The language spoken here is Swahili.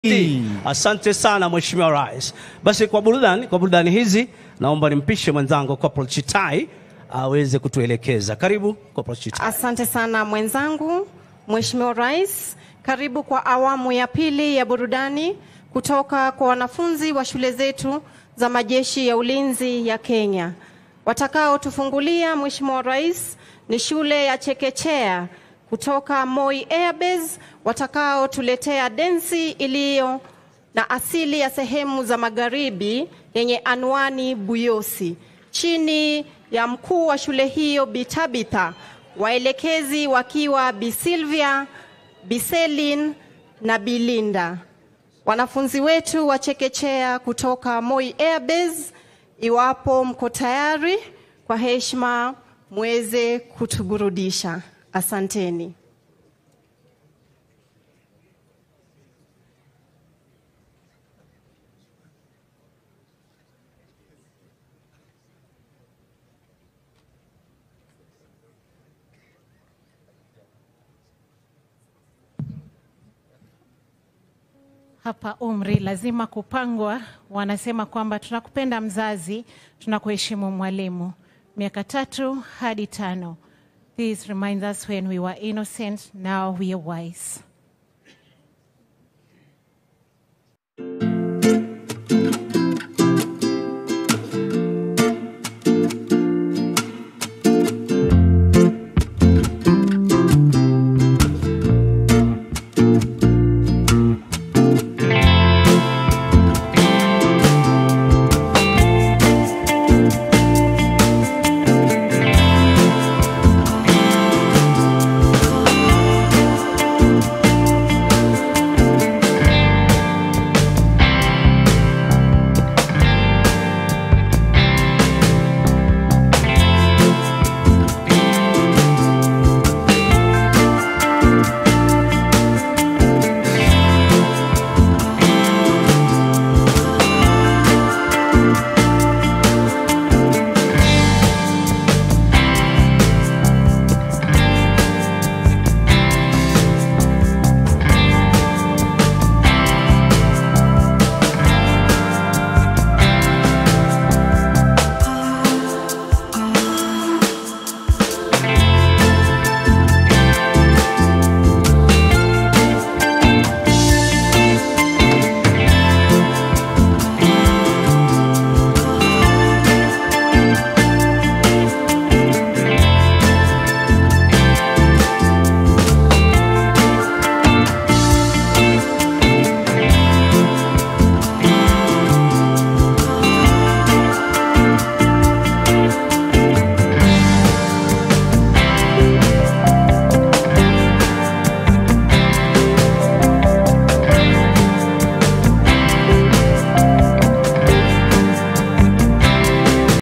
Asante sana Mheshimiwa Rais. Basi kwa burudani hizi naomba nimpishe mwenzangu Corporal Chitai aweze kutuelekeza. Karibu Corporal Chitai. Asante sana mwenzangu Mheshimiwa Rais. Karibu kwa awamu ya pili ya burudani kutoka kwa wanafunzi wa shule zetu za majeshi ya ulinzi ya Kenya. Watakao tufungulia Mheshimiwa Rais ni shule ya chekechea kutoka Moi Airbase, watakao tuletea densi iliyo na asili ya sehemu za magharibi yenye anwani Buyosi, chini ya mkuu wa shule hiyo Bitabitha, waelekezi wakiwa Bi Sylvia, Bi Selin na Bilinda. Wanafunzi wetu wa chekechea kutoka Moi Airbase, iwapo mko tayari, kwa heshima muweze kutuburudisha. Asanteni. Hapa umri lazima kupangwa. Wanasema kwamba tunakupenda mzazi, tunakuheshimu mwalimu. Miaka 3 hadi 5. This reminds us when we were innocent, now we are wise.